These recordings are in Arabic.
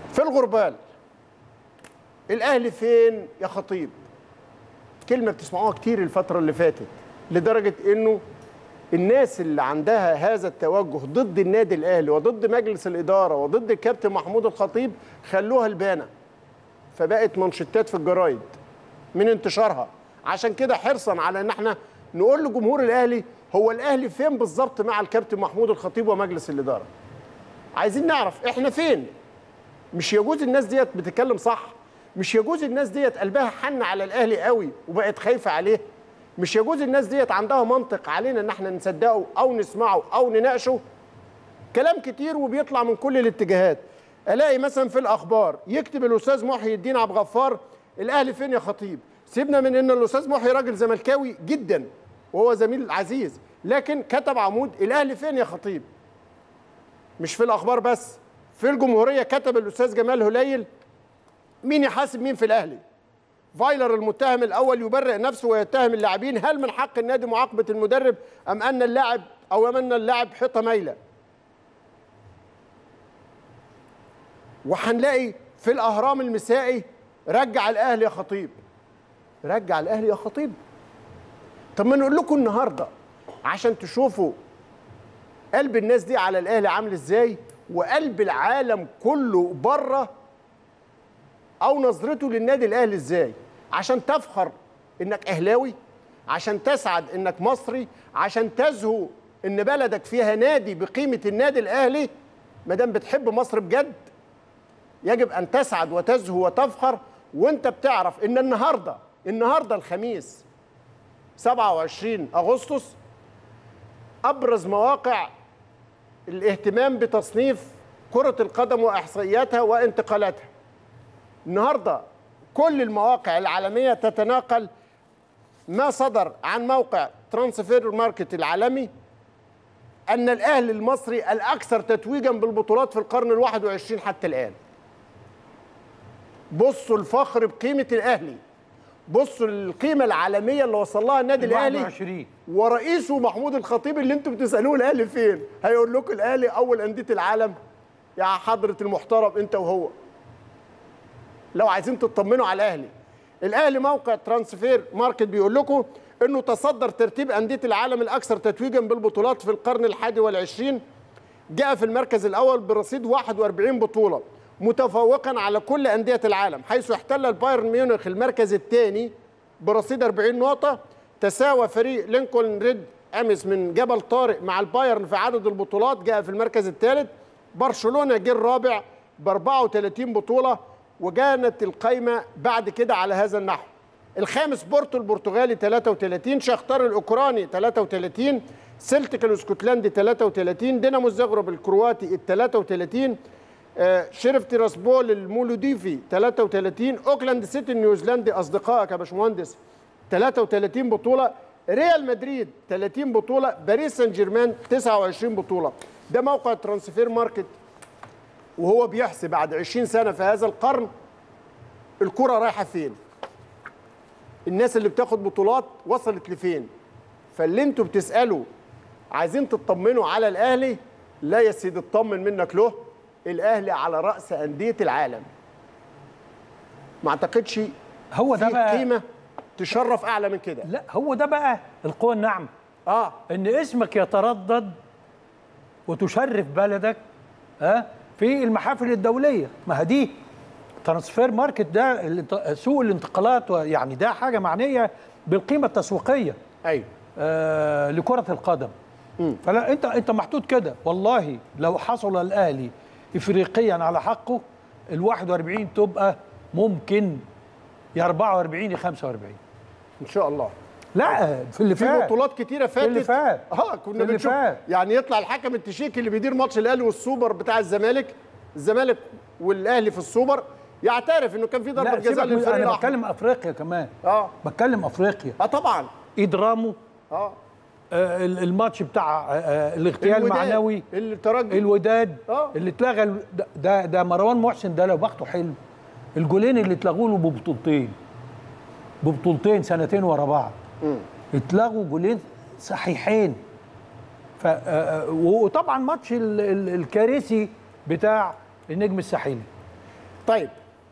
في الغربال الاهلي فين يا خطيب؟ كلمه بتسمعوها كتير الفتره اللي فاتت، لدرجه انه الناس اللي عندها هذا التوجه ضد النادي الاهلي وضد مجلس الاداره وضد الكابتن محمود الخطيب خلوها البانه، فبقت منشطات في الجرايد من انتشارها. عشان كده حرصا على ان احنا نقول لجمهور الاهلي هو الاهلي فين بالظبط مع الكابتن محمود الخطيب ومجلس الاداره. عايزين نعرف احنا فين. مش يجوز الناس ديت بتتكلم صح، مش يجوز الناس ديت قلبها حن على الاهلي قوي وبقت خايفه عليه، مش يجوز الناس ديت عندها منطق علينا ان احنا نصدقه او نسمعه او نناقشه. كلام كتير وبيطلع من كل الاتجاهات. الاقي مثلا في الاخبار يكتب الاستاذ محي الدين عبد الغفار الاهلي فين يا خطيب؟ سيبنا من ان الاستاذ محي راجل زملكاوي جدا وهو زميل عزيز، لكن كتب عمود الاهلي فين يا خطيب؟ مش في الاخبار بس، في الجمهوريه كتب الاستاذ جمال هليل مين يحاسب مين في الاهلي؟ فايلر المتهم الاول يبرئ نفسه ويتهم اللاعبين، هل من حق النادي معاقبه المدرب ام ان اللاعب حيطه مايله؟ وهنلاقي في الاهرام المسائي رجع الاهلي يا خطيب. رجع الاهلي يا خطيب. طب ما نقول لكم النهارده عشان تشوفوا قلب الناس دي على الاهلي عامل ازاي وقلب العالم كله بره او نظرته للنادي الاهلي ازاي، عشان تفخر انك اهلاوي، عشان تسعد انك مصري، عشان تزهو ان بلدك فيها نادي بقيمه النادي الاهلي. ما دام بتحب مصر بجد يجب ان تسعد وتزهو وتفخر وانت بتعرف ان النهارده الخميس 27 اغسطس ابرز مواقع الاهتمام بتصنيف كرة القدم واحصائياتها وانتقالاتها. النهارده كل المواقع العالميه تتناقل ما صدر عن موقع ترانسفير ماركت العالمي ان الاهلي المصري الاكثر تتويجا بالبطولات في القرن ال21 حتى الان. بصوا الفخر بقيمه الاهلي، بصوا القيمه العالميه اللي وصل لها النادي الاهلي ورئيسه محمود الخطيب اللي انتم بتسالوه الاهلي فين؟ هيقول لكم الاهلي اول انديه العالم يا حضره المحترم انت وهو. لو عايزين تطمنوا على الاهلي، الاهلي موقع ترانسفير ماركت بيقول لكم انه تصدر ترتيب انديه العالم الاكثر تتويجا بالبطولات في القرن ال21، جاء في المركز الاول برصيد 41 بطوله متفوقا على كل انديه العالم، حيث احتل البايرن ميونخ المركز الثاني برصيد 40 نقطه. تساوى فريق لينكولن ريد امس من جبل طارق مع البايرن في عدد البطولات، جاء في المركز الثالث. برشلونه جه الرابع ب 34 بطوله، وكانت القايمه بعد كده على هذا النحو. الخامس بورتو البرتغالي 33، شختار الاوكراني 33، سلتيك الاسكتلندي 33، دينامو زغرب الكرواتي 33، شرف تيراسبول المولوديفي 33، اوكلاند سيتي النيوزيلندي اصدقائك يا باشمهندس 33 بطوله، ريال مدريد 30 بطوله، باريس سان جيرمان 29 بطوله. ده موقع ترانسفير ماركت وهو بيحسب بعد 20 سنه في هذا القرن الكره رايحه فين، الناس اللي بتاخد بطولات وصلت لفين. فاللي انتوا بتسالوا عايزين تطمنوا على الاهلي، لا يا سيدي اطمن منك له، الاهلي على راس انديه العالم. ما اعتقدش هو ده بقى قيمه تشرف اعلى من كده. لا هو ده بقى القوه الناعمه. ان اسمك يتردد وتشرف بلدك في المحافل الدوليه. ما دي ترانسفير ماركت، ده سوق الانتقالات، يعني ده حاجه معنيه بالقيمه التسويقيه. ايوه لكره القدم. فلا انت محطوط كده. والله لو حصل الاهلي افريقيا على حقه ال41 تبقى ممكن يا 44 يا 45 ان شاء الله. لا في اللي فات، في بطولات كتيره فاتت، اللي فات كنا بنشوف يعني يطلع الحكم التشيكي اللي بيدير ماتش الاهلي والسوبر بتاع الزمالك والاهلي في السوبر يعترف انه كان في ضربه جزاء للفريق. انا بتكلم افريقيا كمان. بتكلم افريقيا. طبعا اضرامه. الماتش بتاع الاغتيال المعنوي، الترجي، الوداد اللي اتلغى. ده مروان محسن ده لو بخته حلو. الجولين اللي اتلغوا له ببطولتين سنتين ورا بعض، اتلغوا جولين صحيحين. وطبعا ماتش الكارثي بتاع النجم الساحلي. طيب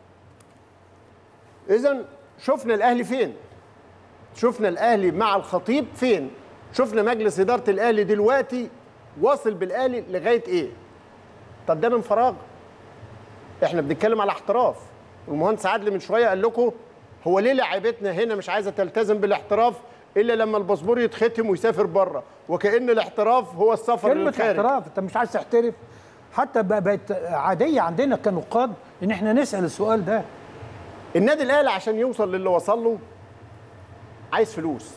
اذا شفنا الاهلي فين؟ شفنا الاهلي مع الخطيب فين؟ شفنا مجلس اداره الاهلي دلوقتي واصل بالاهلي لغايه ايه؟ طب ده من فراغ؟ احنا بنتكلم على احتراف. المهندس عادل من شويه قال لكم هو ليه لاعيبتنا هنا مش عايزه تلتزم بالاحتراف الا لما الباسبور يتختم ويسافر بره، وكأن الاحتراف هو السفر للخارج. كلمه احتراف، انت مش عايز تحترف؟ حتى بقت عاديه عندنا كنقاد ان احنا نسال السؤال ده. النادي الاهلي عشان يوصل للي وصل له عايز فلوس.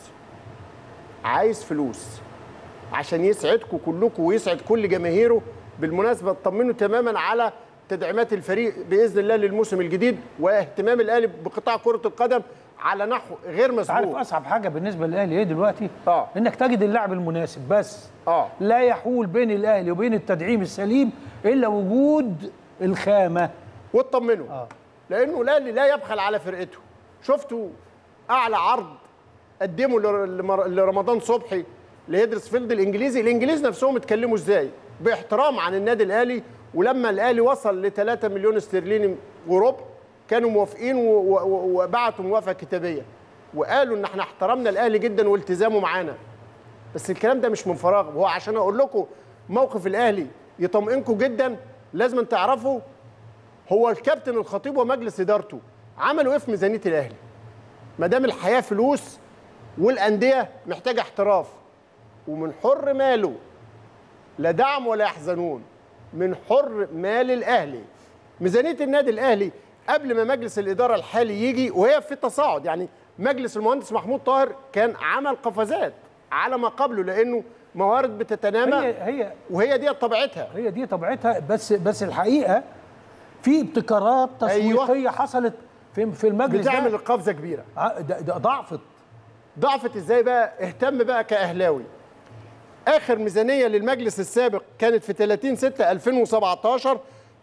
عايز فلوس عشان يسعدكم كلكم ويسعد كل جماهيره. بالمناسبه اطمنوا تماما على تدعيمات الفريق باذن الله للموسم الجديد، واهتمام الاهلي بقطاع كره القدم على نحو غير مسبوق. عارف اصعب حاجه بالنسبه للاهلي ايه دلوقتي؟ انك تجد اللاعب المناسب بس. لا يحول بين الاهلي وبين التدعيم السليم الا وجود الخامه. واطمنوا لانه الاهلي لا يبخل على فرقته. شفتوا اعلى عرض قدمه لرمضان صبحي لهيدرسفيلد الانجليزي. الانجليز نفسهم اتكلموا ازاي باحترام عن النادي الاهلي، ولما الاهلي وصل ل 3 مليون استرليني وربع كانوا موافقين وبعتوا موافقه كتابيه وقالوا ان احنا احترمنا الاهلي جدا والتزامه معانا. بس الكلام ده مش من فراغ، وهو عشان اقول لكم موقف الاهلي يطمئنكم جدا لازم تعرفوا هو الكابتن الخطيب ومجلس ادارته عملوا ايه في ميزانيه الاهلي. ما دام الحياه فلوس والانديه محتاجه احتراف، ومن حر ماله لا دعم ولا يحزنون، من حر مال الاهلي. ميزانيه النادي الاهلي قبل ما مجلس الاداره الحالي يجي وهي في تصاعد، يعني مجلس المهندس محمود طاهر كان عمل قفزات على ما قبله لانه موارد بتتنامى وهي دي طبيعتها. هي دي طبيعتها. بس الحقيقه في ابتكارات تسويقيه حصلت في المجلس بتعمل قفزه كبيره. ده ضعفت ازاي بقى؟ اهتم بقى كاهلاوي. اخر ميزانيه للمجلس السابق كانت في 30/6/2017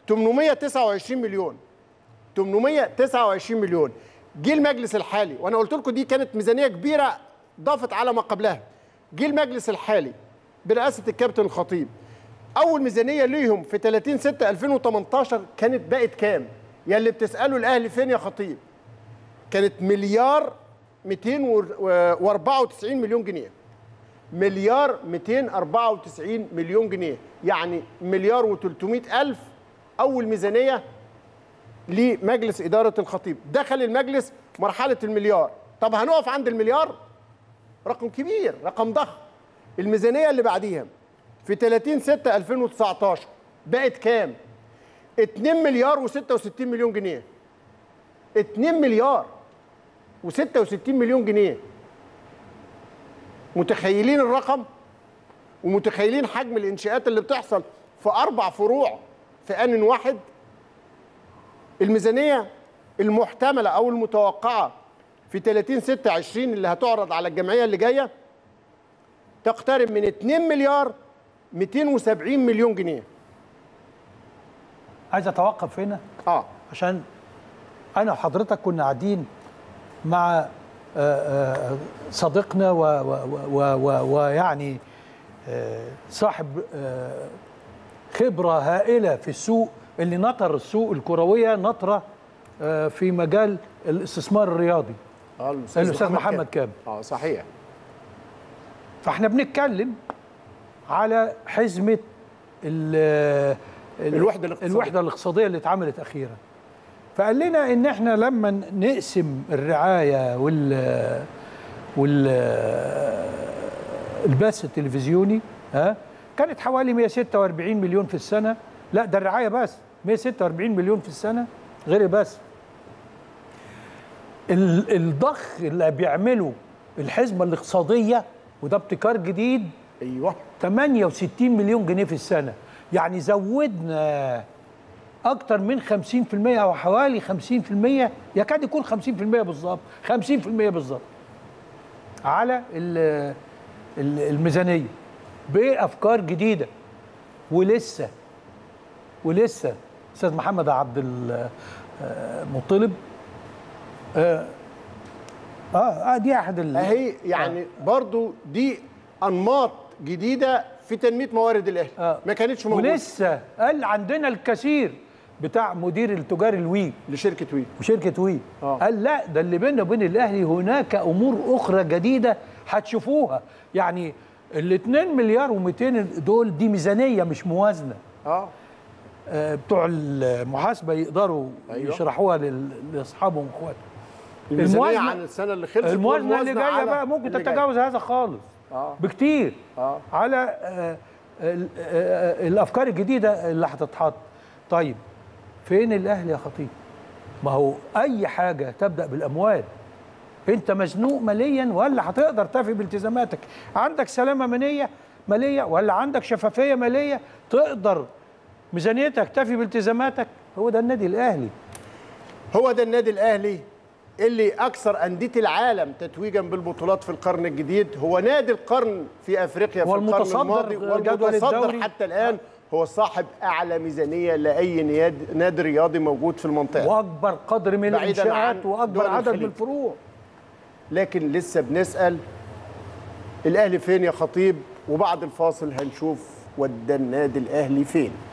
829 مليون. 829 مليون. جه المجلس الحالي وانا قلت لكم دي كانت ميزانيه كبيره ضافت على ما قبلها. جه المجلس الحالي برئاسه الكابتن الخطيب اول ميزانيه ليهم في 30/6/2018 كانت بقت كام؟ يا اللي بتسالوا الاهلي فين يا خطيب؟ كانت مليار 294 مليون جنيه. مليار 294 مليون جنيه، يعني مليار و300 ألف أول ميزانية لمجلس إدارة الخطيب. دخل المجلس مرحلة المليار. طب هنقف عند المليار؟ رقم كبير، رقم ضخم. الميزانية اللي بعديها في 30/6/2019 بقت كام؟ 2 مليار و66 مليون جنيه. 2 مليار و66 مليون جنيه. متخيلين الرقم؟ ومتخيلين حجم الانشاءات اللي بتحصل في 4 فروع في آن واحد؟ الميزانية المحتملة أو المتوقعة في 30/6/20 اللي هتعرض على الجمعية اللي جاية تقترب من 2 مليار 270 مليون جنيه. عايز أتوقف هنا عشان أنا وحضرتك كنا قاعدين مع صديقنا ويعني صاحب خبرة هائلة في السوق اللي نطر السوق الكروية نطرة في مجال الاستثمار الرياضي، الأستاذ محمد كامل. صحيح. فاحنا بنتكلم على حزمة الوحدة الاقتصادية اللي اتعملت أخيرا. فقال لنا ان احنا لما نقسم الرعايه البث التلفزيوني كانت حوالي 146 مليون في السنه. لا ده الرعايه بس 146 مليون في السنه غير البث. الضخ اللي بيعمله الحزمه الاقتصاديه وده ابتكار جديد 68 مليون جنيه في السنه. يعني زودنا أكتر من 50% أو حوالي 50%، يكاد يكون 50% بالظبط، 50% بالظبط على الميزانية بأفكار جديدة. ولسه أستاذ محمد عبد المطلب دي أحد أهي يعني برضو دي أنماط جديدة في تنمية موارد الأهلي ما كانتش موجودة. ولسه قال عندنا الكثير بتاع مدير التجاري الوي لشركه وي وشركه وي قال لا، ده اللي بيننا وبين الاهلي هناك امور اخرى جديده هتشوفوها. يعني ال 2 مليار و200 دول دي ميزانيه مش موازنه. بتوع المحاسبه يقدروا يشرحوها لاصحابهم واخواتهم. الميزانيه عن السنه اللي خلصت، الموازنه اللي جايه بقى ممكن تتجاوز هذا خالص بكتير على الافكار الجديده اللي هتتحط. طيب فين الاهلي يا خطيب؟ ما هو اي حاجه تبدا بالاموال. انت مزنوق ماليا ولا هتقدر تفي بالتزاماتك؟ عندك سلامه ماليه ولا عندك شفافيه ماليه تقدر ميزانيتك تفي بالتزاماتك؟ هو ده النادي الاهلي. هو ده النادي الاهلي اللي اكثر انديه العالم تتويجا بالبطولات في القرن الجديد. هو نادي القرن في افريقيا في القرن الماضي، والمتصدر حتى الان. هو صاحب اعلى ميزانيه لاي نادي رياضي موجود في المنطقه، واكبر قدر من الانشاءات واكبر عدد من الفروع. لكن لسه بنسال الاهلي فين يا خطيب؟ وبعد الفاصل هنشوف ودى النادي الاهلي فين.